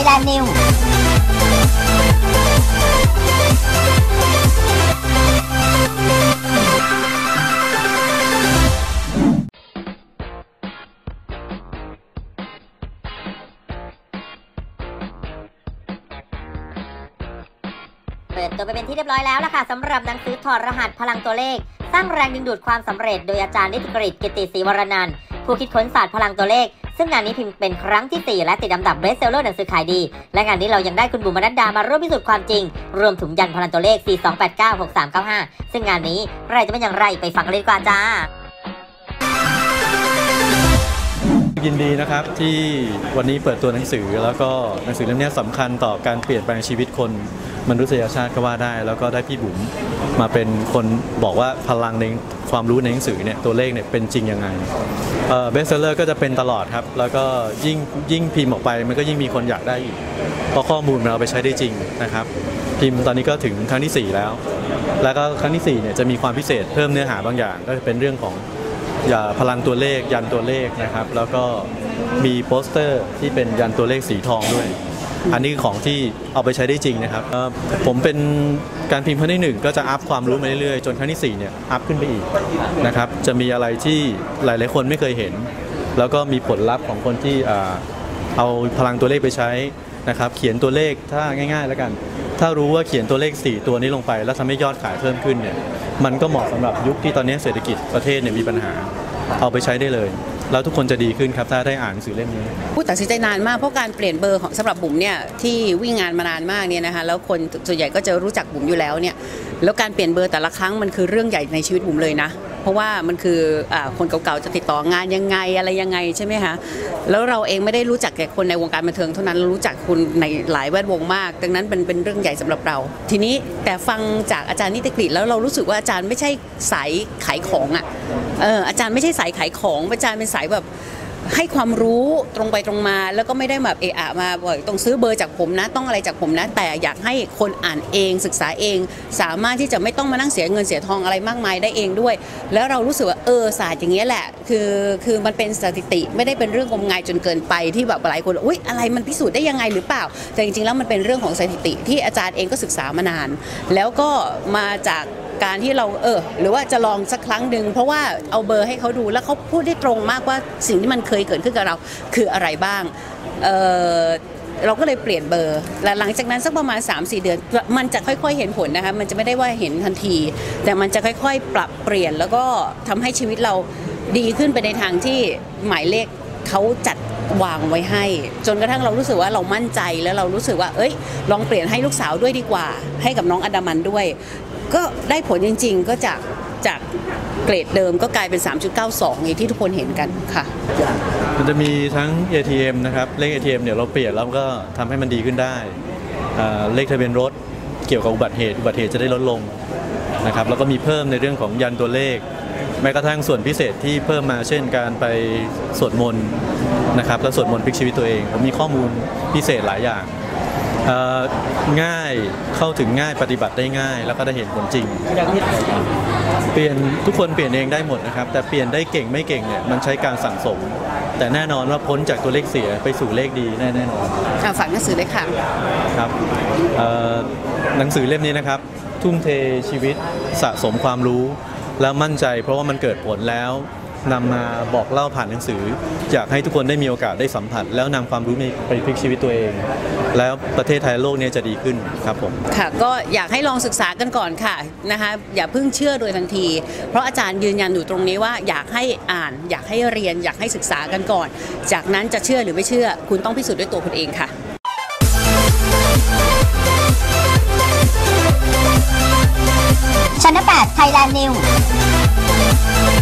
Thailand Newsเปิดตัวไปเป็นที่เรียบร้อยแล้วล่ะค่ะสำหรับหนังสือถอดรหัสพลังตัวเลขสร้างแรงดึงดูดความสำเร็จโดยอาจารย์นิติกฤษ กิตติศรีวรนันท์ผู้คิดค้นศาสตร์พลังตัวเลขซึ่งงานนี้พิมพ์เป็นครั้งที่ 4 และติดอันดับเบสเซลเลอร์หนังสือขายดีและงานนี้เรายังได้คุณบุ๋ม มนัสดามาร่วมพิสูจน์ความจริงรวมถึงยันพลังตัวเลข 42896395 ซึ่งงานนี้รายจะเป็นอย่างไรไปฟังกันเลยดีกว่าจ้ายินดีนะครับที่วันนี้เปิดตัวหนังสือแล้วก็หนังสือเล่มนี้สำคัญต่อการเปลี่ยนแปลงชีวิตคนมนุษยชาติก็ว่าได้แล้วก็ได้พี่บุ๋มมาเป็นคนบอกว่าพลังในความรู้ในหนังสือเนี่ยตัวเลขเนี่ยเป็นจริงยังไงเบสเซลเลอร์ก็จะเป็นตลอดครับแล้วก็ยิ่งพิมพ์ออกไปมันก็ยิ่งมีคนอยากได้อีกเพราะข้อมูลเราไปใช้ได้จริงนะครับพิมพ์ตอนนี้ก็ถึงครั้งที่4แล้วก็ครั้งที่4เนี่ยจะมีความพิเศษเพิ่มเนื้อหาบางอย่างก็เป็นเรื่องของพลังตัวเลขยันตัวเลขนะครับแล้วก็มีโปสเตอร์ที่เป็นยันตัวเลขสีทองด้วยอันนี้ของที่เอาไปใช้ได้จริงนะครับผมเป็นการพิมพ์ครั้งที่1ก็จะอัพความรู้มาเรื่อยๆจนครั้งที่4เนี่ยอัพขึ้นไปอีกนะครับจะมีอะไรที่หลายๆคนไม่เคยเห็นแล้วก็มีผลลัพธ์ของคนที่เอาพลังตัวเลขไปใช้นะครับเขียนตัวเลขถ้าง่ายๆแล้วกันถ้ารู้ว่าเขียนตัวเลข4ตัวนี้ลงไปแล้วทำให้ยอดขายเพิ่มขึ้นเนี่ยมันก็เหมาะสำหรับยุคที่ตอนนี้เศรษฐกิจประเทศเนี่ยมีปัญหาเอาไปใช้ได้เลยแล้วทุกคนจะดีขึ้นครับถ้าได้อ่านหนังสือเล่มนี้ผู้ตัดสินใจนานมากเพราะการเปลี่ยนเบอร์ของสำหรับบุ๋มเนี่ยที่วิ่งงานมานานมากเนี่ยนะคะแล้วคนส่วนใหญ่ก็จะรู้จักบุ๋มอยู่แล้วเนี่ยแล้วการเปลี่ยนเบอร์แต่ละครั้งมันคือเรื่องใหญ่ในชีวิตบุ๋มเลยนะเพราะว่ามันคือคนเก่าๆจะติดต่องานยังไงอะไรยังไงใช่ไหมคะแล้วเราเองไม่ได้รู้จักแค่คนในวงการบันเทิงเท่านั้นเรารู้จักคุณในหลายแวดวงมากดังนั้นเป็นเรื่องใหญ่สำหรับเราทีนี้แต่ฟังจากอาจารย์นิติกฤษแล้วเรารู้สึกว่าอาจารย์ไม่ใช่สายขายของอาจารย์ไม่ใช่สายขายของอาจารย์เป็นสายแบบให้ความรู้ตรงไปตรงมาแล้วก็ไม่ได้แบบมาบอกต้องซื้อเบอร์จากผมนะต้องอะไรจากผมนะแต่อยากให้คนอ่านเองศึกษาเองสามารถที่จะไม่ต้องมานั่งเสียเงินเสียทองอะไรมากมายได้เองด้วยแล้วเรารู้สึกว่าศาสตร์อย่างนี้แหละคือมันเป็นสถิติไม่ได้เป็นเรื่องงมงายจนเกินไปที่แบบหลายคนอุ๊ยอะไรมันพิสูจน์ได้ยังไงหรือเปล่าแต่จริงๆแล้วมันเป็นเรื่องของสถิติที่อาจารย์เองก็ศึกษามานานแล้วก็มาจากการที่เราหรือว่าจะลองสักครั้งหนึ่งเพราะว่าเอาเบอร์ให้เขาดูแล้วเขาพูดได้ตรงมากว่าสิ่งที่มันเคยเกิดขึ้นกับเราคืออะไรบ้างเราก็เลยเปลี่ยนเบอร์และหลังจากนั้นสักประมาณ 3-4 เดือนมันจะค่อยๆเห็นผลนะคะมันจะไม่ได้ว่าเห็นทันทีแต่มันจะค่อยๆปรับเปลี่ยนแล้วก็ทำให้ชีวิตเราดีขึ้นไปในทางที่หมายเลขเขาจัดวางไว้ให้จนกระทั่งเรารู้สึกว่าเรามั่นใจแล้วเรารู้สึกว่าลองเปลี่ยนให้ลูกสาวด้วยดีกว่าให้กับน้องอดามันด้วยก็ได้ผลจริงๆก็จากเกรดเดิมก็กลายเป็น 3.92 อย่างที่ทุกคนเห็นกันค่ะมันจะมีทั้ง ATM นะครับเลข ATM เนี่ยเราเปลี่ยนแล้วก็ทำให้มันดีขึ้นได้เลขทะเบียนรถเกี่ยวกับอุบัติเหตุจะได้ลดลงนะครับแล้วก็มีเพิ่มในเรื่องของยันตัวเลขแม้กระทั่งส่วนพิเศษที่เพิ่มมาเช่นการไปสวดมนต์นะครับแล้วสวดมนต์พลิกชีวิตตัวเองผมมีข้อมูลพิเศษหลายอย่างง่ายเข้าถึงง่ายปฏิบัติได้ง่ายแล้วก็ได้เห็นผลจริงเปลี่ยนทุกคนเปลี่ยนเองได้หมดนะครับแต่เปลี่ยนได้เก่งไม่เก่งเนี่ยมันใช้การสั่งสมแต่แน่นอนว่าพ้นจากตัวเลขเสียไปสู่เลขดีแน่นอนฝากหนังสือเลยค่ะครับหนังสือเล่มนี้นะครับทุ่มเทชีวิตสะสมความรู้แล้วมั่นใจเพราะว่ามันเกิดผลแล้วนำมาบอกเล่าผ่านหนังสืออยากให้ทุกคนได้มีโอกาสได้สัมผัสแล้วนำความรู้ไปพลิกชีวิตตัวเองแล้วประเทศไทยโลกนี้จะดีขึ้นครับผมค่ะก็อยากให้ลองศึกษากันก่อนค่ะนะคะอย่าเพิ่งเชื่อโดยทันทีเพราะอาจารย์ยืนยันอยู่ตรงนี้ว่าอยากให้อ่านอยากให้เรียนอยากให้ศึกษากันก่อนจากนั้นจะเชื่อหรือไม่เชื่อคุณต้องพิสูจน์ด้วยตัวคุณเองค่ะ Channel 8 Thailand News